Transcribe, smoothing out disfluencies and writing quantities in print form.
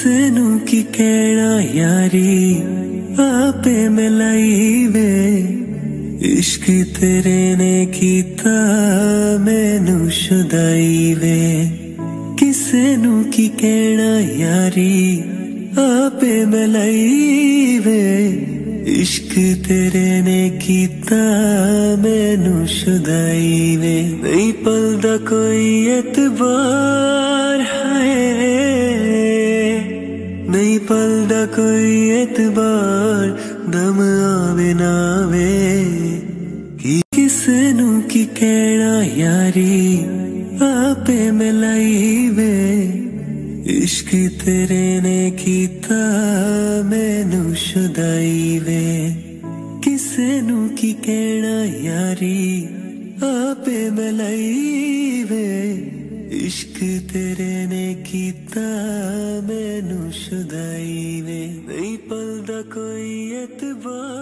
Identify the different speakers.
Speaker 1: किसे नू की कहना यारी आपे मिलाई वे इश्क तेरे ने कीता मैनू शुदाई वे किसे नू की कहना यारी आपे मिलाई वे इश्क तेरे ने कीता मैनू शुदाई वे नहीं पलदा कोई एतबार है नहीं पलदा कोई एतबार दम आवे ना वे कि किसे नू की कहना यारी आपे मिलाई वे इश्क तेरे ने कीता मैनू शुदाई वे किसे नू की कहना यारी आपे मिलाई वे इश्क तेरे ने कीता मैनू शुदाई वे नहीं पलदा कोई एतबार